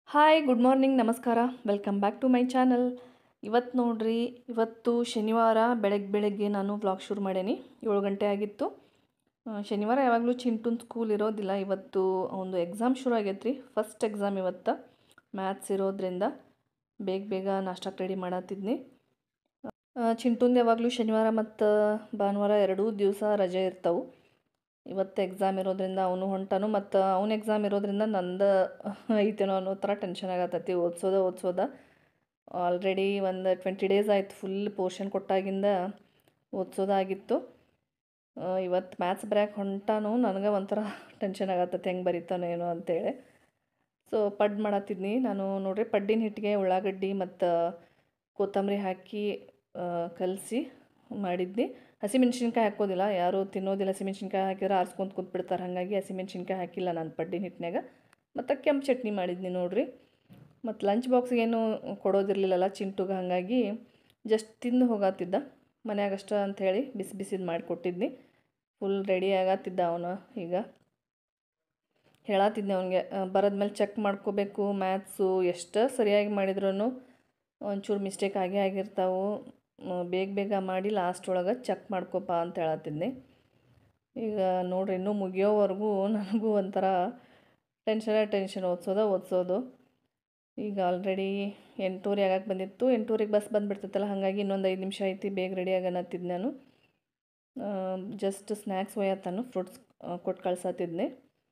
Hi good morning ನಮಸ್ಕಾರ welcome back to my channel. ಇವತ್ತು ನೋಡ್ರಿ, ಇವತ್ತು ಶನಿವಾರ ಬೆಳಗ್ಗೆ ನಾನು ವ್ಲಾಗ್ ಶುರು ಮಾಡೇನಿ. 7 ಗಂಟೆ ಆಗಿತ್ತು. ಶನಿವಾರ ಯಾವಾಗಲೂ ಚಿಂಟುನ್ ಸ್ಕೂಲ್ ಇರೋದಿಲ್ಲ. ಇವತ್ತು ಒಂದು ಎಕ್ಸಾಮ್ ಶುರು ಆಗೈತ್ರಿ. ಫಸ್ಟ್ ಎಕ್ಸಾಮ್ ಇವತ್ತು ಮ್ಯಾಥ್ಸ್ ಇರೋದ್ರಿಂದ ಬೇಗ ನಾಷ್ಟಕ್ಕೆ ರೆಡಿ ಮಾಡತ್ತಿದ್ನಿ. ಚಿಂಟುಂದು ಯಾವಾಗಲೂ ಶನಿವಾರ ಮತ್ತು ಭಾನುವಾರ ಎರಡೂ ದಿವಸ ರಜೆ ಇರ್ತಾವೆ. ಇವತ್ತು ಎಕ್ಸಾಮ್ ಇರೋದ್ರಿಂದ ಅವನು ಹೊಂಟಾನು, ಮತ್ತು ಅವ್ನ ಎಕ್ಸಾಮ್ ಇರೋದ್ರಿಂದ ನಂದು ಐತೇನೋ ಅನ್ನೋ ಥರ ಟೆನ್ಷನ್ ಆಗತ್ತೈತಿ. ಓದ್ಸೋದ ಆಲ್ರೆಡಿ ಒಂದು 20 ಡೇಸ್ ಆಯ್ತು ಫುಲ್ ಪೋರ್ಷನ್ ಕೊಟ್ಟಾಗಿಂದ ಓದ್ಸೋದಾಗಿತ್ತು. ಇವತ್ತು ಮ್ಯಾಥ್ಸ್ ಬರೆಯೋಕೆ ಹೊಂಟಾನು. ನನಗೆ ಒಂಥರ ಟೆನ್ಷನ್ ಆಗತ್ತೈತಿ, ಹೆಂಗೆ ಬರೀತಾನೋ ಏನೋ ಅಂತೇಳಿ. ಸೊ ಪಡ್ ಮಾಡತ್ತಿದ್ನಿ ನಾನು. ನೋಡ್ರಿ, ಪಡ್ಡಿನ ಹಿಟ್ಟಿಗೆ ಉಳ್ಳಾಗಡ್ಡಿ ಮತ್ತು ಕೊತ್ತಂಬರಿ ಹಾಕಿ ಕಲಸಿ ಮಾಡಿದ್ನಿ. ಹಸಿಮೆಣ್ಸಿನ್ಕಾಯಿ ಹಾಕೋದಿಲ್ಲ, ಯಾರೂ ತಿನ್ನೋದಿಲ್ಲ. ಹಸಿಮೆಣ್ಸಿನ್ಕಾಯಿ ಹಾಕಿದ್ರೆ ಆರಿಸ್ಕೊಂತ ಕೂತ್ಬಿಡ್ತಾರೆ. ಹಾಗಾಗಿ ಹಸಿಮೆಣ್ಸಿನ್ಕಾಯಿ ಹಾಕಿಲ್ಲ ನಾನು ಪಡ್ಡಿನ ಹಿಟ್ಟಿನಾಗ. ಮತ್ತು ಕೆಂಪು ಚಟ್ನಿ ಮಾಡಿದ್ನಿ ನೋಡ್ರಿ. ಮತ್ತು ಲಂಚ್ ಬಾಕ್ಸ್ಗೇನು ಕೊಡೋದಿರಲಿಲ್ಲಲ್ಲ ಚಿಂಟುಗೆ, ಹಾಗಾಗಿ ಜಸ್ಟ್ ತಿಂದು ಹೋಗತ್ತಿದ್ದ ಮನ್ಯಾಗಷ್ಟ ಅಂಥೇಳಿ ಬಿಸಿದು ಮಾಡಿಕೊಟ್ಟಿದ್ನಿ. ಫುಲ್ ರೆಡಿ ಆಗತ್ತಿದ್ದ ಅವನು. ಈಗ ಹೇಳತ್ತಿದ್ದೆ ಅವನಿಗೆ, ಬರೋದ್ಮೇಲೆ ಚೆಕ್ ಮಾಡ್ಕೋಬೇಕು. ಮ್ಯಾಥ್ಸು ಎಷ್ಟು ಸರಿಯಾಗಿ ಮಾಡಿದ್ರೂ ಒಂಚೂರು ಮಿಸ್ಟೇಕ್ ಆಗಿರ್ತಾವೆ. ಬೇಗ ಮಾಡಿ ಲಾಸ್ಟ್ ಒಳಗೆ ಚೆಕ್ ಮಾಡ್ಕೊಪ್ಪ ಅಂತ ಹೇಳತ್ತಿದ್ನಿ. ಈಗ ನೋಡ್ರಿ, ಇನ್ನೂ ಮುಗಿಯೋವರೆಗೂ ನನಗೂ ಒಂಥರ ಟೆನ್ಷನ್. ಓದ್ಸೋದು. ಈಗ ಆಲ್ರೆಡಿ 8:30 ಆಗಕ್ಕೆ ಬಂದಿತ್ತು. 8:30ಗೆ ಬಸ್ ಬಂದುಬಿಡ್ತೈತಲ್ಲ, ಹಾಗಾಗಿ ಇನ್ನೊಂದು 5 ನಿಮಿಷ ಐತಿ, ಬೇಗ ರೆಡಿ ಆಗನತ್ತಿದ್ದು ನಾನು. ಜಸ್ಟ್ ಸ್ನ್ಯಾಕ್ಸ್ ಒಯ್ಯತ್ತಾನು, ಫ್ರೂಟ್ಸ್ ಕೊಟ್ಟು ಕಳ್ಸತ್ತಿದ್ನಿ.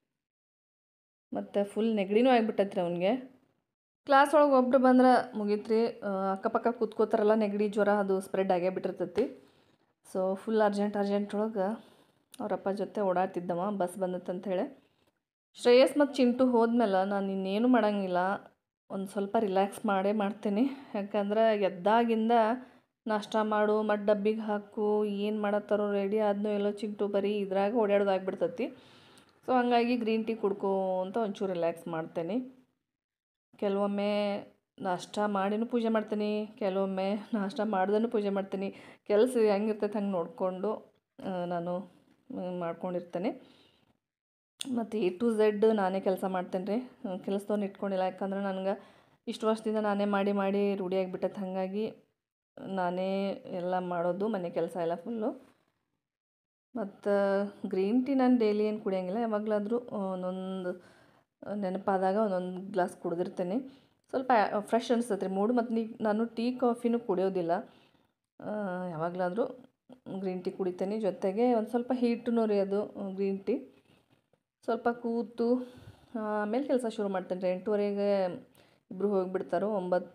ಮತ್ತು ಫುಲ್ ನೆಗಡಿನೂ ಆಗಿಬಿಟ್ಟೈತ್ರಿ ಅವನಿಗೆ. ಕ್ಲಾಸ್ ಒಳಗೆ ಒಬ್ರು ಬಂದ್ರೆ ಮುಗೀತ್ರಿ, ಅಕ್ಕಪಕ್ಕ ಕೂತ್ಕೋತಾರಲ್ಲ, ನೆಗಡಿ ಜ್ವರ ಅದು ಸ್ಪ್ರೆಡ್ ಆಗೇ ಬಿಟ್ಟಿರ್ತೈತಿ. ಸೊ ಫುಲ್ ಅರ್ಜೆಂಟ್ ಒಳಗೆ ಅವರಪ್ಪ ಜೊತೆ ಓಡಾಡ್ತಿದ್ದವ, ಬಸ್ ಬಂದತ್ತಂತ ಹೇಳಿ. ಶ್ರೇಯಸ್ ಮತ್ತು ಚಿಂಟು ಹೋದ್ಮೇಲೆ ನಾನು ಇನ್ನೇನು ಮಾಡೋಂಗಿಲ್ಲ, ಒಂದು ಸ್ವಲ್ಪ ರಿಲ್ಯಾಕ್ಸ್ ಮಾಡ್ತೇನೆ. ಯಾಕಂದ್ರೆ ಎದ್ದಾಗಿಂದ ನಾಷ್ಟ ಮಾಡು, ಮತ್ತು ಡಬ್ಬಿಗೆ ಹಾಕು, ಏನು ಮಾಡತ್ತಾರೋ, ರೆಡಿ ಆದ್ನೋ ಎಲ್ಲೋ ಚಿಂಟು ಬರೀ ಇದ್ರಾಗ ಓಡಾಡೋದಾಗ್ಬಿಡ್ತೈತಿ. ಸೊ ಹಾಗಾಗಿ ಗ್ರೀನ್ ಟೀ ಕುಡ್ಕೊಂತ ಒಂಚೂರು ರಿಲ್ಯಾಕ್ಸ್ ಮಾಡ್ತೇನೆ. ಕೆಲವೊಮ್ಮೆ ನಾಷ್ಟ ಮಾಡಿನೂ ಪೂಜೆ ಮಾಡ್ತೀನಿ, ಕೆಲವೊಮ್ಮೆ ನಾಷ್ಟ ಮಾಡ್ದೂ ಪೂಜೆ ಮಾಡ್ತೀನಿ. ಕೆಲಸ ಹೆಂಗಿರ್ತೈತೆ ಹಂಗೆ ನೋಡಿಕೊಂಡು ನಾನು ಮಾಡ್ಕೊಂಡಿರ್ತೇನೆ. ಮತ್ತು A to Z ನಾನೇ ಕೆಲಸ ಮಾಡ್ತೇನೆ ರೀ. ಕೆಲಸದವ್ನು ಇಟ್ಕೊಂಡಿಲ್ಲ, ಯಾಕಂದ್ರೆ ನನಗೆ ಇಷ್ಟು ವರ್ಷದಿಂದ ನಾನೇ ಮಾಡಿ ರೂಢಿಯಾಗಿಬಿಟ್ಟೈತೆ. ಹಾಗಾಗಿ ನಾನೇ ಎಲ್ಲ ಮಾಡೋದು, ಮನೆ ಕೆಲಸ ಎಲ್ಲ ಫುಲ್ಲು. ಮತ್ತು ಗ್ರೀನ್ ಟೀ ನಾನು ಡೈಲಿ ಏನು ಕುಡಿಯೋಂಗಿಲ್ಲ, ಯಾವಾಗಲಾದರೂ ಒಂದೊಂದು ನೆನಪಾದಾಗ ಒಂದೊಂದು ಗ್ಲಾಸ್ ಕುಡಿದಿರ್ತೇನೆ. ಸ್ವಲ್ಪ ಫ್ರೆಶ್ ಅನಿಸ್ತೈತೆ ರೀ ಮೂಡು. ಮತ್ತು ನಾನು ಟೀ ಕಾಫಿನೂ ಕುಡಿಯೋದಿಲ್ಲ, ಯಾವಾಗಲಾದರೂ ಗ್ರೀನ್ ಟೀ ಕುಡಿತೇನೆ. ಜೊತೆಗೆ ಒಂದು ಸ್ವಲ್ಪ ಹೀಟೂ ರೀ ಅದು ಗ್ರೀನ್ ಟೀ. ಸ್ವಲ್ಪ ಕೂತು ಆಮೇಲೆ ಕೆಲಸ ಶುರು ಮಾಡ್ತೇನೆ ರೀ. 8:30ಗೆ ಇಬ್ಬರು ಹೋಗಿಬಿಡ್ತಾರೋ.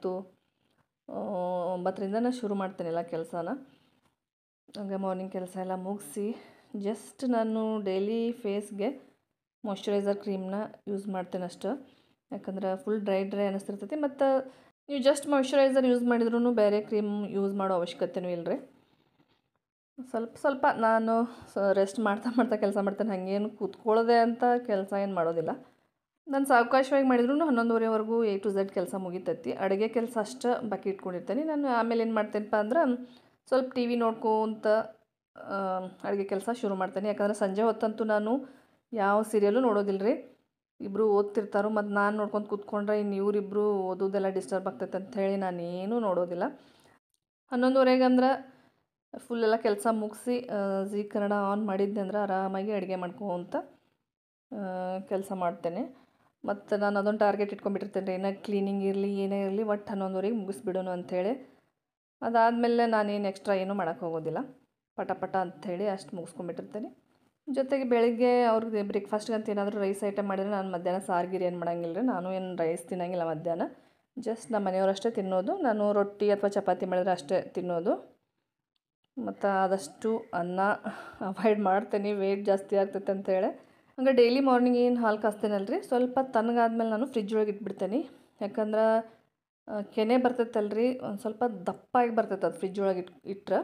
9ರಿಂದ ನಾನು ಶುರು ಮಾಡ್ತೇನೆ ಎಲ್ಲ ಕೆಲಸನ. ಹಂಗೆ ಮಾರ್ನಿಂಗ್ ಕೆಲಸ ಎಲ್ಲ ಮುಗಿಸಿ ಜಸ್ಟ್ ನಾನು ಡೈಲಿ ಫೇಸ್ಗೆ ಮಾಯ್ಶ್ಚರೈಸರ್ ಕ್ರೀಮ್ನ ಯೂಸ್ ಮಾಡ್ತೇನೆ ಅಷ್ಟು. ಯಾಕಂದ್ರೆ ಫುಲ್ ಡ್ರೈ ಅನ್ನಿಸ್ತಿರ್ತೈತಿ. ಮತ್ತು ನೀವು ಜಸ್ಟ್ ಮಾಯ್ಶ್ಚರೈಸರ್ ಯೂಸ್ ಮಾಡಿದ್ರೂ ಬೇರೆ ಕ್ರೀಮ್ ಯೂಸ್ ಮಾಡೋ ಅವಶ್ಯಕತೆಯೂ ಇಲ್ಲ ರೀ. ಸ್ವಲ್ಪ ನಾನು ರೆಸ್ಟ್ ಮಾಡ್ತಾ ಕೆಲಸ ಮಾಡ್ತೇನೆ. ಹಾಗೇನು ಕೂತ್ಕೊಳ್ಳೋದೆ ಅಂತ ಕೆಲಸ ಏನು ಮಾಡೋದಿಲ್ಲ. ನಾನು ಸಾವಕಾಶವಾಗಿ ಮಾಡಿದ್ರೂ 11:30ವರೆಗೂ A to Z ಕೆಲಸ ಮುಗಿತೈತಿ. ಅಡುಗೆ ಕೆಲಸ ಅಷ್ಟು ಬಾಕಿ ಇಟ್ಕೊಂಡಿರ್ತೇನೆ ನಾನು. ಆಮೇಲೆ ಏನು ಮಾಡ್ತೇನಪ್ಪ ಅಂದ್ರೆ ಸ್ವಲ್ಪ ಟಿ ವಿ ನೋಡ್ಕೊಂತ ಅಡುಗೆ ಕೆಲಸ ಶುರು ಮಾಡ್ತೇನೆ. ಯಾಕಂದ್ರೆ ಸಂಜೆ ಹೊತ್ತಂತೂ ನಾನು ಯಾವ ಸೀರಿಯಲ್ಲೂ ನೋಡೋದಿಲ್ಲ ರೀ. ಇಬ್ಬರು ಓದ್ತಿರ್ತಾರೋ, ಮತ್ತು ನಾನು ನೋಡ್ಕೊಂಡು ಕೂತ್ಕೊಂಡ್ರೆ ಇನ್ನು ಇವರಿಬ್ಬರು ಓದೋದೆಲ್ಲ ಡಿಸ್ಟರ್ಬ್ ಆಗ್ತೈತೆ ಅಂಥೇಳಿ ನಾನೇನೂ ನೋಡೋದಿಲ್ಲ. 11:30ಗೆ ಅಂದ್ರೆ ಫುಲ್ಲೆಲ್ಲ ಕೆಲಸ ಮುಗಿಸಿ ಜೀ ಕನ್ನಡ ಆನ್ ಮಾಡಿದ್ದೆ ಅಂದ್ರೆ ಆರಾಮಾಗಿ ಅಡುಗೆ ಮಾಡ್ಕೊಂತ ಕೆಲಸ ಮಾಡ್ತೇನೆ. ಮತ್ತು ನಾನು ಅದೊಂದು ಟಾರ್ಗೆಟ್ ಇಟ್ಕೊಂಡ್ಬಿಟ್ಟಿರ್ತೇನೆ ರೀ, ಏನೋ ಕ್ಲೀನಿಂಗ್ ಇರಲಿ ಏನೇ ಇರಲಿ ಒಟ್ಟು 11:30ಗೆ ಮುಗಿಸ್ಬಿಡೋಣ ಅಂಥೇಳಿ. ಅದಾದಮೇಲೆ ನಾನೇನು ಎಕ್ಸ್ಟ್ರಾ ಏನೂ ಮಾಡೋಕ್ಕೆ ಹೋಗೋದಿಲ್ಲ, ಪಟ ಅಂಥೇಳಿ ಅಷ್ಟು ಮುಗಿಸ್ಕೊಂಡ್ಬಿಟ್ಟಿರ್ತೇನೆ. ಜೊತೆಗೆ ಬೆಳಗ್ಗೆ ಅವ್ರಿಗೆ ಬ್ರೇಕ್ಫಾಸ್ಟ್ಗೆ ಅಂತ ಏನಾದರೂ ರೈಸ್ ಐಟಮ್ ಮಾಡಿದರೆ ನಾನು ಮಧ್ಯಾಹ್ನ ಸಾರ್ಗಿರಿ ಏನು ಮಾಡೋಂಗಿಲ್ಲ ರೀ. ನಾನು ಏನು ರೈಸ್ ತಿನ್ನೋಂಗಿಲ್ಲ ಮಧ್ಯಾಹ್ನ. ಜಸ್ಟ್ ನಮ್ಮ ಮನೆಯವರಷ್ಟೇ ತಿನ್ನೋದು. ನಾನು ರೊಟ್ಟಿ ಅಥವಾ ಚಪಾತಿ ಮಾಡಿದರೆ ಅಷ್ಟೇ ತಿನ್ನೋದು. ಮತ್ತು ಆದಷ್ಟು ಅನ್ನ ಅವಾಯ್ಡ್ ಮಾಡ್ತೇನೆ, ವೆಯ್ಟ್ ಜಾಸ್ತಿ ಆಗ್ತೈತೆ ಅಂಥೇಳಿ. ಹಂಗೆ ಡೈಲಿ ಮಾರ್ನಿಂಗ್ ಏನು ಹಾಲು ಕಾಸ್ತೇನಲ್ರಿ, ಸ್ವಲ್ಪ ತಣ್ಣಗಾದ್ಮೇಲೆ ನಾನು ಫ್ರಿಜ್ ಒಳಗೆ ಇಟ್ಬಿಡ್ತೇನೆ. ಯಾಕಂದ್ರೆ ಕೆನೆ ಬರ್ತೈತಲ್ರಿ, ಒಂದು ಸ್ವಲ್ಪ ದಪ್ಪಾಗಿ ಬರ್ತೈತೆ ಅದು ಫ್ರಿಜ್ ಒಳಗೆ ಇಟ್ಟರೆ.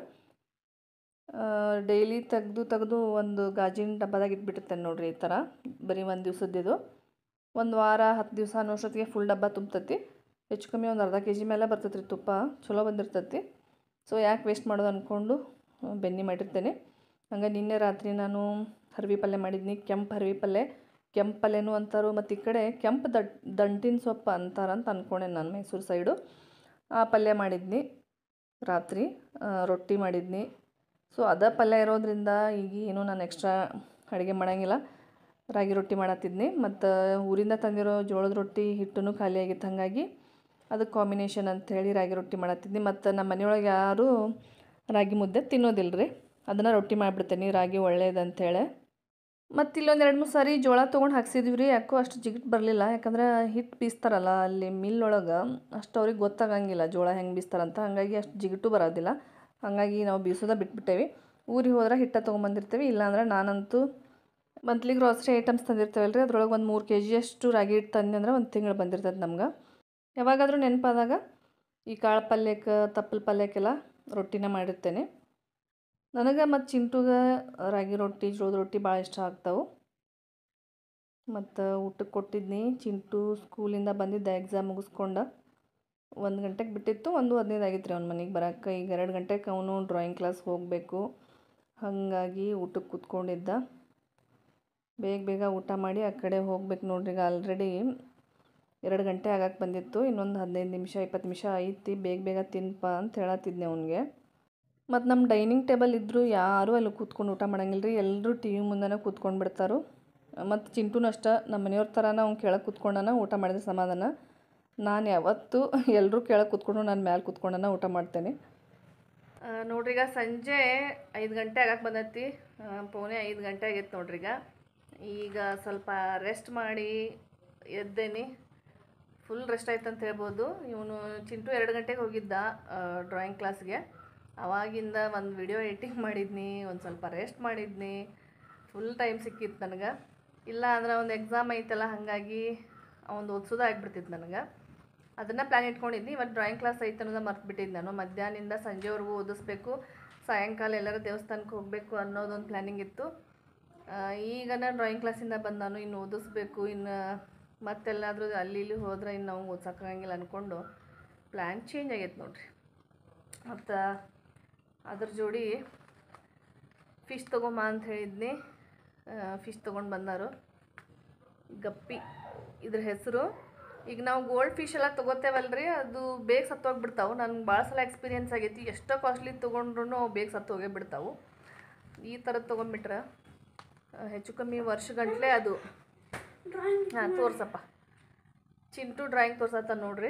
ಡೈಲಿ ತೆಗೆದು ಒಂದು ಗಾಜಿನ ಡಬ್ಬದಾಗ ಇಟ್ಬಿಟ್ಟಿರ್ತೇನೆ ನೋಡಿರಿ. ಈ ಥರ ಬರೀ ಒಂದು ದಿವಸದ್ದು. ಒಂದು ವಾರ 10 ದಿವಸ ಅನ್ನೋಷ್ಟೊತ್ತಿಗೆ ಫುಲ್ ಡಬ್ಬ ತುಂಬತೈತಿ. ಹೆಚ್ಚು ಕಮ್ಮಿ ಒಂದು ಅರ್ಧ kg ಮೇಲೆ ಬರ್ತೈತೆ ರೀ ತುಪ್ಪ, ಚಲೋ ಬಂದಿರ್ತೈತಿ. ಸೊ ಯಾಕೆ ವೇಸ್ಟ್ ಮಾಡೋದು ಅಂದ್ಕೊಂಡು ಬೆನ್ನಿ ಮಾಡಿರ್ತೇನೆ. ಹಂಗೆ ನಿನ್ನೆ ರಾತ್ರಿ ನಾನು ಹರವಿ ಪಲ್ಯ ಮಾಡಿದ್ನಿ, ಕೆಂಪು ಹರವಿ ಪಲ್ಯ. ಕೆಂಪು ಪಲ್ಯನೂ ಅಂತಾರೋ, ಮತ್ತು ಈ ಕಡೆ ಕೆಂಪು ದಂಟಿನ ಸೊಪ್ಪು ಅಂತಾರಂತ ಅಂದ್ಕೊಂಡೆ ನಾನು, ಮೈಸೂರು ಸೈಡು. ಆ ಪಲ್ಯ ಮಾಡಿದ್ನಿ ರಾತ್ರಿ. ರೊಟ್ಟಿ ಮಾಡಿದ್ನಿ. ಸೊ ಅದೇ ಪಲ್ಯ ಇರೋದ್ರಿಂದ ಈಗ ಏನು ನಾನು ಎಕ್ಸ್ಟ್ರಾ ಅಡುಗೆ ಮಾಡೋಂಗಿಲ್ಲ. ರಾಗಿ ರೊಟ್ಟಿ ಮಾಡತ್ತಿದ್ನಿ. ಮತ್ತು ಊರಿಂದ ತಂದಿರೋ ಜೋಳದ ರೊಟ್ಟಿ ಹಿಟ್ಟೂ ಖಾಲಿ ಆಗಿತ್ತು, ಹಾಗಾಗಿ ಅದಕ್ಕೆ ಕಾಂಬಿನೇಷನ್ ಅಂಥೇಳಿ ರಾಗಿ ರೊಟ್ಟಿ ಮಾಡತ್ತಿದ್ನಿ. ಮತ್ತು ನಮ್ಮ ಮನೆಯೊಳಗೆ ಯಾರೂ ರಾಗಿ ಮುದ್ದೆ ತಿನ್ನೋದಿಲ್ಲ ರೀ, ಅದನ್ನು ರೊಟ್ಟಿ ಮಾಡಿಬಿಡ್ತೇನೆ, ರಾಗಿ ಒಳ್ಳೇದಂತೇಳಿ. ಮತ್ತು ಇಲ್ಲೊಂದು 2-3 ಸಾರಿ ಜೋಳ ತೊಗೊಂಡು ಹಾಕ್ಸಿದ್ವಿ ರೀ, ಯಾಕೋ ಅಷ್ಟು ಜಿಗಿಟ್ ಬರಲಿಲ್ಲ. ಯಾಕಂದ್ರೆ ಹಿಟ್ಟು ಬೀಸ್ತಾರಲ್ಲ ಅಲ್ಲಿ ಮಿಲ್ಲೊಳಗೆ, ಅಷ್ಟು ಅವ್ರಿಗೆ ಗೊತ್ತಾಗಂಗಿಲ್ಲ ಜೋಳ ಹೆಂಗೆ ಬೀಸ್ತಾರಂತ, ಹಾಗಾಗಿ ಅಷ್ಟು ಜಿಗಿಟು ಬರೋದಿಲ್ಲ. ಹಾಗಾಗಿ ನಾವು ಬೀಸೋದ ಬಿಟ್ಬಿಟ್ಟೇವಿ. ಊರಿಗೆ ಹೋದ್ರೆ ಹಿಟ್ಟ ತೊಗೊಂಬಂದಿರ್ತೀವಿ, ಇಲ್ಲಾಂದ್ರೆ ನಾನಂತೂ ಮಂತ್ಲಿ ಗ್ರಾಸರಿ ಐಟಮ್ಸ್ ತಂದಿರ್ತೇವಲ್ಲ ರೀ, ಅದ್ರೊಳಗೆ ಒಂದು 3 kg ಅಷ್ಟು ರಾಗಿ ಹಿಟ್ಟು ತಂದೆ ಅಂದ್ರೆ ಒಂದು ತಿಂಗಳು ಬಂದಿರ್ತದೆ ನಮ್ಗೆ. ಯಾವಾಗಾದರೂ ನೆನಪಾದಾಗ ಈ ಕಾಳು ಪಲ್ಯಕ್ಕೆ ತಪ್ಪಲು ಪಲ್ಯಕ್ಕೆಲ್ಲ ರೊಟ್ಟಿನ ಮಾಡಿರ್ತೇನೆ. ನನಗೆ ಮತ್ತು ಚಿಂಟುಗೆ ರಾಗಿ ರೊಟ್ಟಿ ಜೋಳದ ರೊಟ್ಟಿ ಭಾಳ ಇಷ್ಟ ಆಗ್ತಾವೆ. ಮತ್ತು ಊಟಕ್ಕೆ ಕೊಟ್ಟಿದ್ನಿ. ಚಿಂಟು ಸ್ಕೂಲಿಂದ ಬಂದಿದ್ದ, ಎಕ್ಸಾಮ್ ಮುಗಿಸ್ಕೊಂಡು 1 ಗಂಟೆಗೆ ಬಿಟ್ಟಿತ್ತು, 1:15 ಆಗಿತ್ತು ರೀ ಅವ್ನ ಮನೆಗೆ ಬರೋಕ್ಕೆ. ಈಗ 2 ಗಂಟೆಗೆ ಅವನು ಡ್ರಾಯಿಂಗ್ ಕ್ಲಾಸ್ ಹೋಗಬೇಕು, ಹಾಗಾಗಿ ಊಟಕ್ಕೆ ಕೂತ್ಕೊಂಡಿದ್ದ. ಬೇಗ ಬೇಗ ಊಟ ಮಾಡಿ ಆ ಕಡೆ ಹೋಗ್ಬೇಕು ನೋಡ್ರಿ. ಈಗ ಆಲ್ರೆಡಿ 2 ಗಂಟೆ ಆಗಕ್ಕೆ ಬಂದಿತ್ತು, ಇನ್ನೊಂದು 15 ನಿಮಿಷ 20 ನಿಮಿಷ ಐತಿ, ಬೇಗ ಬೇಗ ತಿನ್ನಪ್ಪ ಅಂತ ಹೇಳತ್ತಿದ್ದೆ ಅವನಿಗೆ. ಮತ್ತು ನಮ್ಮ ಡೈನಿಂಗ್ ಟೇಬಲ್ ಇದ್ದರೂ ಯಾರೂ ಅಲ್ಲಿ ಕೂತ್ಕೊಂಡು ಊಟ ಮಾಡಂಗಿಲ್ಲ ರೀ, ಎಲ್ಲರೂ ಟಿ ವಿ ಮುಂದೆನೇ ಕೂತ್ಕೊಂಡು ಬಿಡ್ತಾರೋ. ಮತ್ತು ಚಿಂಟುನೂ ಅಷ್ಟೇ, ನಮ್ಮ ಮನೆಯವ್ರ ಥರನ ಅವ್ನು ಕೆಳಗೆ ಕೂತ್ಕೊಂಡನ ಊಟ ಮಾಡಿದ್ರೆ ಸಮಾಧಾನ. ನಾನು ಯಾವತ್ತೂ ಎಲ್ಲರೂ ಕೆಳಗೆ ಕೂತ್ಕೊಂಡು ನಾನು ಮ್ಯಾಲೆ ಕೂತ್ಕೊಂಡನ ಊಟ ಮಾಡ್ತೇನೆ. ನೋಡ್ರಿ, ಈಗ ಸಂಜೆ 5 ಗಂಟೆ ಆಗಕ್ಕೆ ಬಂದೈತಿ, ಪೌನೆ 5 ಗಂಟೆ ಆಗೈತೆ ನೋಡ್ರಿ. ಈಗ ಸ್ವಲ್ಪ ರೆಸ್ಟ್ ಮಾಡಿ ಎದ್ದೇನಿ. ಫುಲ್ ರೆಸ್ಟ್ ಆಯ್ತು ಅಂತ ಹೇಳ್ಬೋದು. ಇವನು ಚಿಂಟು 2 ಗಂಟೆಗೆ ಹೋಗಿದ್ದ ಡ್ರಾಯಿಂಗ್ ಕ್ಲಾಸ್ಗೆ, ಅವಾಗಿಂದ ಒಂದು ವಿಡಿಯೋ ಎಡಿಟಿಂಗ್ ಮಾಡಿದ್ನಿ, ಒಂದು ಸ್ವಲ್ಪ ರೆಸ್ಟ್ ಮಾಡಿದ್ನಿ, ಫುಲ್ ಟೈಮ್ ಸಿಕ್ಕಿತ್ತು ನನಗೆ. ಇಲ್ಲ ಅಂದ್ರೆ ಒಂದು ಎಕ್ಸಾಮ್ ಐತಲ್ಲ, ಹಾಗಾಗಿ ಅವ್ನು ಓದಿಸೋದು ಆಗಿಬಿಡ್ತಿತ್ತು ನನಗೆ. ಅದನ್ನು ಪ್ಲ್ಯಾನ್ ಇಟ್ಕೊಂಡಿದ್ನಿ. ಇವತ್ತು ಡ್ರಾಯಿಂಗ್ ಕ್ಲಾಸ್ ಐತೆ ಅನ್ನೋದು ಮರ್ತ್ಬಿಟ್ಟಿದ್ದು ನಾನು. ಮಧ್ಯಾಹ್ನದಿಂದ ಸಂಜೆವರೆಗೂ ಓದಿಸ್ಬೇಕು, ಸಾಯಂಕಾಲ ಎಲ್ಲರೂ ದೇವಸ್ಥಾನಕ್ಕೆ ಹೋಗಬೇಕು ಅನ್ನೋದೊಂದು ಪ್ಲ್ಯಾನಿಂಗ್ ಇತ್ತು. ಈಗ ನಾನು ಡ್ರಾಯಿಂಗ್ ಕ್ಲಾಸಿಂದ ಬಂದು ನಾನು ಇನ್ನು ಓದಿಸ್ಬೇಕು, ಇನ್ನು ಮತ್ತೆಲ್ಲಾದರೂ ಅಲ್ಲಿ ಇಲ್ಲಿ ಹೋದ್ರೆ ಇನ್ನು ನಾವು ಓದ್ಸೋಕ್ಕಾಗಂಗಿಲ್ಲ ಅಂದ್ಕೊಂಡು ಪ್ಲ್ಯಾನ್ ಚೇಂಜ್ ಆಗೈತೆ ನೋಡ್ರಿ. ಮತ್ತು ಅದ್ರ ಜೋಡಿ ಫಿಶ್ ತೊಗೊಂಬ ಅಂತ ಹೇಳಿದ್ನಿ, ಫಿಶ್ ತೊಗೊಂಡು ಬಂದಾರು. ಗಪ್ಪಿ ಇದ್ರ ಹೆಸರು. ಈಗ ನಾವು ಗೋಲ್ಡ್ ಫಿಶ್ ಎಲ್ಲ ತೊಗೋತೇವಲ್ರಿ, ಅದು ಬೇಗ ಸತ್ತೋಗ್ಬಿಡ್ತಾವೆ. ನನಗೆ ಭಾಳ ಸಲ ಎಕ್ಸ್ಪೀರಿಯೆನ್ಸ್ ಆಗೈತಿ, ಎಷ್ಟೋ ಕಾಸ್ಟ್ಲಿ ತೊಗೊಂಡ್ರು ಅವು ಬೇಗ ಸತ್ತೋಗೇ ಬಿಡ್ತಾವೆ. ಈ ಥರದ್ದು ತೊಗೊಂಡ್ಬಿಟ್ರೆ ಹೆಚ್ಚು ಕಮ್ಮಿ ವರ್ಷಗಂಟ್ಲೆ ಅದು. ಹಾಂ, ತೋರ್ಸಪ್ಪ. ಚಿಂಟು ಡ್ರಾಯಿಂಗ್ ತೋರ್ಸತ್ತ ನೋಡ್ರಿ.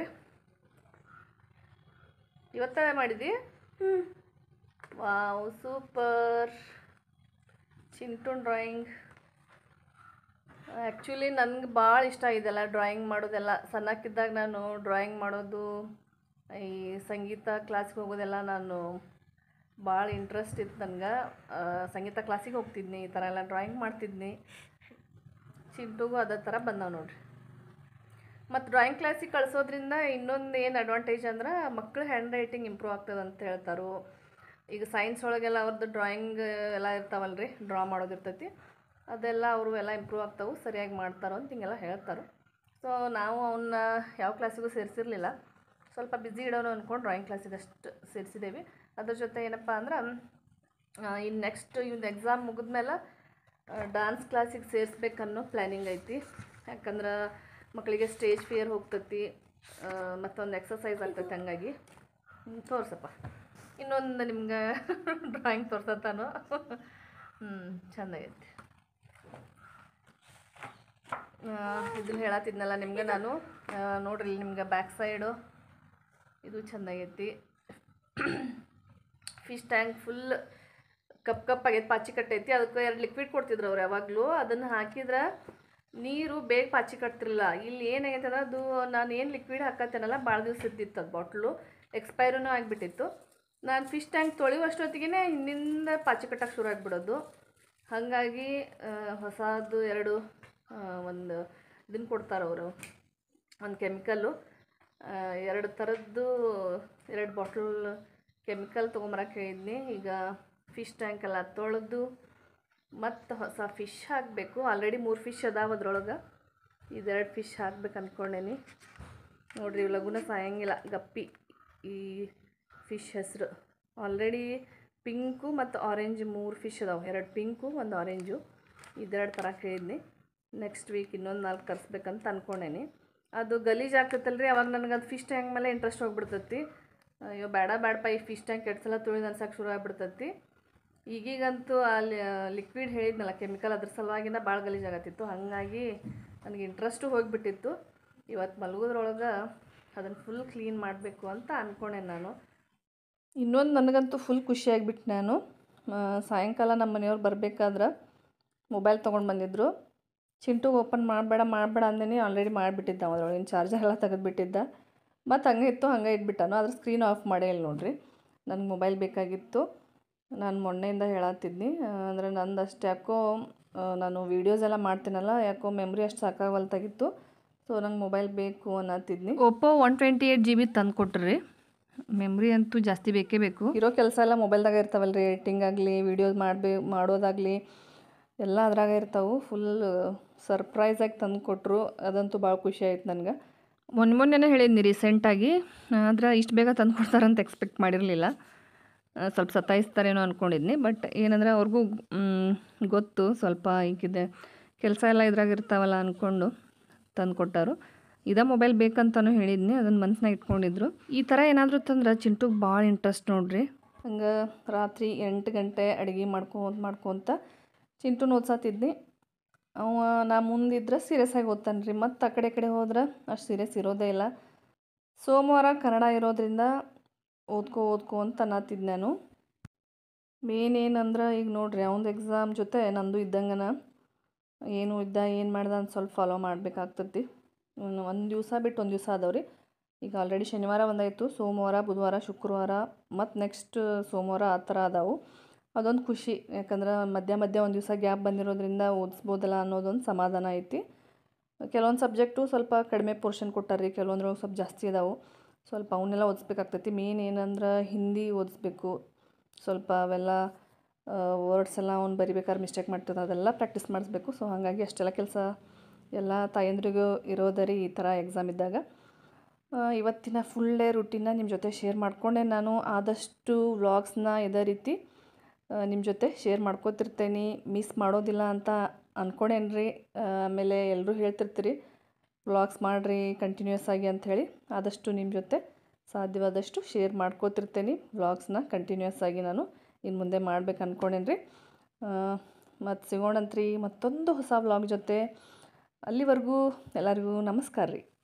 ಇವತ್ತೇ ಮಾಡಿದ್ದಿ? Wow, super. Chintu drawing actually ನನಗೆ ಭಾಳ ಇಷ್ಟ ಇದೆಲ್ಲ, ಡ್ರಾಯಿಂಗ್ ಮಾಡೋದೆಲ್ಲ. ಸಣ್ಣಕ್ಕಿದ್ದಾಗ ನಾನು ಡ್ರಾಯಿಂಗ್ ಮಾಡೋದು, ಈ ಸಂಗೀತ ಕ್ಲಾಸ್ಗೆ ಹೋಗೋದೆಲ್ಲ ನಾನು ಭಾಳ ಇಂಟ್ರೆಸ್ಟ್ ಇತ್ತು ನನಗೆ. ಸಂಗೀತ ಕ್ಲಾಸಿಗೆ ಹೋಗ್ತಿದ್ನಿ, ಈ ಥರ ಎಲ್ಲ ಡ್ರಾಯಿಂಗ್ ಮಾಡ್ತಿದ್ನಿ. ಚಿಂಟುಗೂ ಅದೇ ಥರ ಬಂದವು ನೋಡ್ರಿ. ಮತ್ತು ಡ್ರಾಯಿಂಗ್ ಕ್ಲಾಸಿಗೆ ಕಳಿಸೋದ್ರಿಂದ ಇನ್ನೊಂದು ಏನು ಅಡ್ವಾಂಟೇಜ್ ಅಂದ್ರೆ, ಮಕ್ಕಳ ಹ್ಯಾಂಡ್ ರೈಟಿಂಗ್ ಇಂಪ್ರೂವ್ ಆಗ್ತದೆ ಅಂತ ಹೇಳ್ತಾರೆ. ಈಗ ಸೈನ್ಸ್ ಒಳಗೆಲ್ಲ ಅವ್ರದ್ದು ಡ್ರಾಯಿಂಗ್ ಎಲ್ಲ ಇರ್ತಾವಲ್ರಿ, ಡ್ರಾ ಮಾಡೋದಿರ್ತೈತಿ, ಅದೆಲ್ಲ ಅವರು ಎಲ್ಲ ಇಂಪ್ರೂವ್ ಆಗ್ತಾವೆ, ಸರಿಯಾಗಿ ಮಾಡ್ತಾರೋ ಅಂತ ಹಿಂಗೆಲ್ಲ ಹೇಳ್ತಾರೆ. ಸೊ ನಾವು ಅವನ್ನ ಯಾವ ಕ್ಲಾಸಿಗೂ ಸೇರಿಸಿರಲಿಲ್ಲ, ಸ್ವಲ್ಪ ಬ್ಯುಸಿ ಇಡೋನು ಅಂದ್ಕೊಂಡು ಡ್ರಾಯಿಂಗ್ ಕ್ಲಾಸಿಗೆ ಅಷ್ಟು ಸೇರಿಸಿದ್ದೇವೆ. ಅದ್ರ ಜೊತೆ ಏನಪ್ಪ ಅಂದ್ರೆ, ಇನ್ನು ನೆಕ್ಸ್ಟ್ ಇವ್ನ ಎಕ್ಸಾಮ್ ಮುಗಿದ್ಮೇಲೆ ಡ್ಯಾನ್ಸ್ ಕ್ಲಾಸಿಗೆ ಸೇರಿಸ್ಬೇಕನ್ನೋ ಪ್ಲ್ಯಾನಿಂಗ್ ಐತಿ. ಯಾಕಂದ್ರೆ ಮಕ್ಕಳಿಗೆ ಸ್ಟೇಜ್ ಫಿಯರ್ ಹೋಗ್ತೈತಿ, ಮತ್ತೊಂದು ಎಕ್ಸಸೈಸ್ ಆಗ್ತೈತಿ. ಹಂಗಾಗಿ ತೋರ್ಸಪ್ಪ. ಇನ್ನೊಂದು ನಿಮ್ಗೆ ಡ್ರಾಯಿಂಗ್ ತೋರ್ಸತ್ತಾನು. ಚೆಂದಾಗೈತಿ. ಇದನ್ನು ಹೇಳತ್ತಿದ್ನಲ್ಲ ನಿಮ್ಗೆ ನಾನು, ನೋಡ್ರಿ ನಿಮ್ಗೆ ಬ್ಯಾಕ್ ಸೈಡು ಇದು ಚೆಂದಾಗೈತಿ. ಫಿಶ್ ಟ್ಯಾಂಕ್ ಫುಲ್ ಕಪ್ಪಾಗೈತಿ, ಪಾಚಿ ಕಟ್ಟೈತಿ. ಅದಕ್ಕೆ 2 ಲಿಕ್ವಿಡ್ ಕೊಡ್ತಿದ್ರು ಅವ್ರು ಯಾವಾಗಲೂ. ಅದನ್ನು ಹಾಕಿದ್ರೆ ನೀರು ಬೇಗ ಪಾಚಿ ಕಟ್ತಿರಲಿಲ್ಲ. ಇಲ್ಲಿ ಏನಾಗೈತೆ ಅಂದ್ರೆ, ಅದು ನಾನು ಏನು ಲಿಕ್ವಿಡ್ ಹಾಕತ್ತೇನಲ್ಲ, ಭಾಳ ದಿವಸ ಇದ್ದಿತ್ತು ಅದು ಬಾಟ್ಲು, ಎಕ್ಸ್ಪೈರೂ ಆಗಿಬಿಟ್ಟಿತ್ತು. ನಾನು ಫಿಶ್ ಟ್ಯಾಂಕ್ ತೊಳೆಯುವಷ್ಟೊತ್ತಿಗೆ ಹಿಂದಿಂದ ಪಾಚಿ ಕಟ್ಟಕ್ಕೆ ಶುರು ಆಗಿಬಿಡೋದು. ಹಾಗಾಗಿ ಹೊಸದು 2 ಒಂದು ಇದನ್ನು ಕೊಡ್ತಾರೆ ಅವರು, ಒಂದು ಕೆಮಿಕಲ್ಲು. 2 ಥರದ್ದು 2 ಬಾಟ್ಲ್ ಕೆಮಿಕಲ್ ತೊಗೊಂಬರಕ್ಕೆ ಹೇಳಿದ್ನಿ. ಈಗ ಫಿಶ್ ಟ್ಯಾಂಕೆಲ್ಲ ತೊಳೆದು ಮತ್ತು ಹೊಸ ಫಿಶ್ ಹಾಕಬೇಕು. ಆಲ್ರೆಡಿ 3 ಫಿಶ್ ಅದಾವೆ ಅದ್ರೊಳಗೆ, ಇದು 2 ಫಿಶ್ ಹಾಕ್ಬೇಕು ಅಂದ್ಕೊಂಡೇನಿ. ನೋಡಿರಿ, ಇವು ಲಘುನ ಸಾಯಂಗಿಲ್ಲ. ಗಪ್ಪಿ ಈ ಫಿಶ್ ಹೆಸರು. ಆಲ್ರೆಡಿ ಪಿಂಕು ಮತ್ತು ಆರೆಂಜ್ 3 ಫಿಶ್ ಅದಾವೆ, 2 ಪಿಂಕು 1 ಆರೆಂಜು. ಇದು 2 ಥರ ಹೇಳಿದ್ನಿ. ನೆಕ್ಸ್ಟ್ ವೀಕ್ ಇನ್ನೊಂದು 4 ತರಿಸ್ಬೇಕಂತ ಅಂದ್ಕೊಂಡೇನಿ. ಅದು ಗಲೀಜು ಆಗ್ತೈತಲ್ಲ ರೀ, ಅವಾಗ ನನಗೆ ಅದು ಫಿಶ್ ಟ್ಯಾಂಕ್ ಮೇಲೆ ಇಂಟ್ರೆಸ್ಟ್ ಹೋಗ್ಬಿಡ್ತೈತಿ. ಅಯ್ಯೋ ಬೇಡಪ್ಪ ಈ ಫಿಶ್ ಟ್ಯಾಂಕ್ ಸಲ ತುಳಿದು ಅನ್ಸಕ್ಕೆ ಶುರು ಆಗ್ಬಿಡ್ತೈತಿ. ಈಗೀಗಂತೂ ಅಲ್ಲಿ ಲಿಕ್ವಿಡ್ ಹೇಳಿದ್ನಲ್ಲ ಕೆಮಿಕಲ್, ಅದ್ರ ಸಲುವಾಗಿನ ಭಾಳ ಗಲೀಜಾಗತ್ತಿತ್ತು. ಹಾಗಾಗಿ ನನಗೆ ಇಂಟ್ರೆಸ್ಟು ಹೋಗಿಬಿಟ್ಟಿತ್ತು. ಇವತ್ತು ಮಲಗೋದ್ರೊಳಗೆ ಅದನ್ನು ಫುಲ್ ಕ್ಲೀನ್ ಮಾಡಬೇಕು ಅಂತ ಅಂದ್ಕೊಂಡೆ ನಾನು. ಇನ್ನೊಂದು ನನಗಂತೂ ಫುಲ್ ಖುಷಿಯಾಗಿಬಿಟ್ಟು ನಾನು ಸಾಯಂಕಾಲ ನಮ್ಮ ಮನೆಯವ್ರು ಬರಬೇಕಾದ್ರೆ ಮೊಬೈಲ್ ತೊಗೊಂಡು ಬಂದಿದ್ದರು. ಚಿಂಟು ಓಪನ್ ಮಾಡಬೇಡ ಅಂದೇನೆ ಆಲ್ರೆಡಿ ಮಾಡಿಬಿಟ್ಟಿದ್ದ, ಅದರೊಳಗಿನ ಚಾರ್ಜರ್ ಎಲ್ಲ ತೆಗೆದುಬಿಟ್ಟಿದ್ದ. ಮತ್ತು ಹಂಗೆ ಇತ್ತು, ಹಂಗೆ ಇಟ್ಬಿಟ್ಟಾನು. ಅದ್ರ ಸ್ಕ್ರೀನ್ ಆಫ್ ಮಾಡೇ ಇಲ್ಲ ನೋಡ್ರಿ. ನನಗೆ ಮೊಬೈಲ್ ಬೇಕಾಗಿತ್ತು. ನಾನು ಮೊನ್ನೆಯಿಂದ ಹೇಳತ್ತಿದ್ನಿ, ಅಂದರೆ ನಂದು ಅಷ್ಟು ಯಾಕೋ ನಾನು ವೀಡಿಯೋಸ್ ಎಲ್ಲ ಮಾಡ್ತೀನಲ್ಲ, ಯಾಕೋ ಮೆಮ್ರಿ ಅಷ್ಟು ಸಾಕಾಗವಲ್ತಾಗಿತ್ತು. ಸೊ ನಂಗೆ ಮೊಬೈಲ್ ಬೇಕು ಅನ್ನತ್ತಿದ್ನಿ. ಒಪ್ಪೋ 128 GB ತಂದು ಕೊಟ್ರಿ. ಮೆಮ್ರಿ ಅಂತೂ ಜಾಸ್ತಿ ಬೇಕೇ ಬೇಕು. ಇರೋ ಕೆಲಸ ಎಲ್ಲ ಮೊಬೈಲ್ದಾಗ ಇರ್ತಾವಲ್ಲ ರೀ, ಎಡಿಟಿಂಗ್ ಆಗಲಿ, ವೀಡಿಯೋಸ್ ಮಾಡೋದಾಗಲಿ ಎಲ್ಲ ಅದ್ರಾಗ ಇರ್ತಾವೆ. ಫುಲ್ ಸರ್ಪ್ರೈಸಾಗಿ ತಂದು ಕೊಟ್ಟರು. ಅದಂತೂ ಭಾಳ ಖುಷಿ ಆಯ್ತು ನನಗೆ. ಮೊನ್ನೆನೇ ಹೇಳಿದ್ನಿ ರೀಸೆಂಟಾಗಿ, ಆದ್ರೆ ಇಷ್ಟು ಬೇಗ ತಂದು ಕೊಡ್ತಾರಂತ ಎಕ್ಸ್ಪೆಕ್ಟ್ ಮಾಡಿರಲಿಲ್ಲ. ಸ್ವಲ್ಪ ಸತಾಯಿಸ್ತಾರೇನೋ ಅಂದ್ಕೊಂಡಿದ್ನಿ. ಬಟ್ ಏನಂದರೆ ಅವ್ರಿಗೂ ಗೊತ್ತು ಸ್ವಲ್ಪ ಈಗಿದೆ ಕೆಲಸ ಎಲ್ಲ ಇದ್ರಾಗ ಇರ್ತಾವಲ್ಲ ಅಂದ್ಕೊಂಡು ತಂದು ಕೊಟ್ಟಾರು. ಇದೇ ಮೊಬೈಲ್ ಬೇಕಂತನೂ ಹೇಳಿದ್ನಿ, ಅದನ್ನು ಮನಸ್ಸಿನಾಗ ಇಟ್ಕೊಂಡಿದ್ರು. ಈ ಥರ ಏನಾದರೂ ತಂದ್ರೆ ಚಿಂಟುಗೆ ಭಾಳ ಇಂಟ್ರೆಸ್ಟ್ ನೋಡ್ರಿ. ಹಂಗೆ ರಾತ್ರಿ 8 ಗಂಟೆ ಅಡುಗೆ ಮಾಡ್ಕೊತ ಚಿಂಟುನ ಓದ್ಸತ್ತಿದ್ನಿ. ನಾ ಮುಂದಿದ್ರೆ ಸೀರಿಯಸ್ ಆಗಿ ಓದ್ತಾನೆ ರೀ. ಮತ್ತು ಆ ಕಡೆ ಹೋದ್ರೆ ಅಷ್ಟು ಸೀರಿಯಸ್ ಇರೋದೇ ಇಲ್ಲ. ಸೋಮವಾರ ಕನ್ನಡ ಇರೋದ್ರಿಂದ ಓದ್ಕೋ ಅಂತ ಅನ್ನತ್ತಿದ್ದೆ ನಾನು. ಮೇನ್ ಏನಂದ್ರೆ ಈಗ ನೋಡ್ರಿ, ಅವ್ನದು ಎಕ್ಸಾಮ್ ಜೊತೆ ನಂದು ಇದ್ದಂಗನ ಏನು ಮಾಡ್ದೆ ಅಂತ ಸ್ವಲ್ಪ ಫಾಲೋ ಮಾಡಬೇಕಾಗ್ತೈತಿ. ಒಂದು ದಿವಸ ಬಿಟ್ಟು ಒಂದು ದಿವಸ ಅದಾವ್ರಿ. ಈಗ ಆಲ್ರೆಡಿ ಶನಿವಾರ ಒಂದಾಯಿತು, ಸೋಮವಾರ, ಬುಧವಾರ, ಶುಕ್ರವಾರ ಮತ್ತು ನೆಕ್ಸ್ಟ್ ಸೋಮವಾರ ಆ ಥರ ಅದಾವು. ಅದೊಂದು ಖುಷಿ, ಯಾಕಂದ್ರೆ ಮಧ್ಯ ಒಂದು ದಿವಸ ಗ್ಯಾಪ್ ಬಂದಿರೋದ್ರಿಂದ ಓದಿಸ್ಬೋದಲ್ಲ ಅನ್ನೋದೊಂದು ಸಮಾಧಾನ ಐತಿ. ಕೆಲವೊಂದು ಸಬ್ಜೆಕ್ಟು ಸ್ವಲ್ಪ ಕಡಿಮೆ ಪೋರ್ಷನ್ ಕೊಟ್ಟಾರ್ರಿ, ಕೆಲವೊಂದ್ರೊಳಗೆ ಸ್ವಲ್ಪ ಜಾಸ್ತಿ ಅದಾವು. ಸ್ವಲ್ಪ ಅವನ್ನೆಲ್ಲ ಓದಿಸ್ಬೇಕಾಗ್ತೈತಿ. ಮೇನ್ ಏನಂದ್ರೆ ಹಿಂದಿ ಓದಿಸ್ಬೇಕು. ಸ್ವಲ್ಪ ಅವೆಲ್ಲ ವರ್ಡ್ಸ್ ಎಲ್ಲ ಅವ್ನು ಬರಿಬೇಕಾದ್ರೆ ಮಿಸ್ಟೇಕ್ ಮಾಡ್ತದೆ, ಅದೆಲ್ಲ ಪ್ರಾಕ್ಟೀಸ್ ಮಾಡಿಸ್ಬೇಕು. ಸೊ ಹಾಗಾಗಿ ಅಷ್ಟೆಲ್ಲ ಕೆಲಸ ಎಲ್ಲ ತಾಯಂದ್ರಿಗೂ ಇರೋದರಿ ಈ ಥರ ಎಕ್ಸಾಮ್ ಇದ್ದಾಗ. ಇವತ್ತಿನ ಫುಲ್ ಡೇ ರುಟೀನ ನಿಮ್ಮ ಜೊತೆ ಶೇರ್ ಮಾಡಿಕೊಂಡೆ. ನಾನು ಆದಷ್ಟು ವ್ಲಾಗ್ಸ್ನ ಇದೇ ರೀತಿ ನಿಮ್ಮ ಜೊತೆ ಶೇರ್ ಮಾಡ್ಕೋತಿರ್ತೇನೆ, ಮಿಸ್ ಮಾಡೋದಿಲ್ಲ ಅಂತ ಅಂದ್ಕೊಂಡೇನ್ರಿ. ಆಮೇಲೆ ಎಲ್ಲರೂ ಹೇಳ್ತಿರ್ತೀರಿ ವ್ಲಾಗ್ಸ್ ಮಾಡಿರಿ ಕಂಟಿನ್ಯೂಸ್ ಆಗಿ ಅಂಥೇಳಿ. ಆದಷ್ಟು ನಿಮ್ಮ ಜೊತೆ ಸಾಧ್ಯವಾದಷ್ಟು ಶೇರ್ ಮಾಡ್ಕೋತಿರ್ತೇನೆ. ವ್ಲಾಗ್ಸ್ನ ಕಂಟಿನ್ಯೂಸ್ ಆಗಿ ನಾನು ಇನ್ನು ಮುಂದೆ ಮಾಡ್ಬೇಕು ಅಂದ್ಕೊಂಡೇನ್ರಿ. ಮತ್ತು ಸಿಗೋಣಂತ್ರಿ ಮತ್ತೊಂದು ಹೊಸ ವ್ಲಾಗ್ ಜೊತೆ. ಅಲ್ಲಿವರೆಗೂ ಎಲ್ಲರಿಗೂ ನಮಸ್ಕಾರ ರೀ.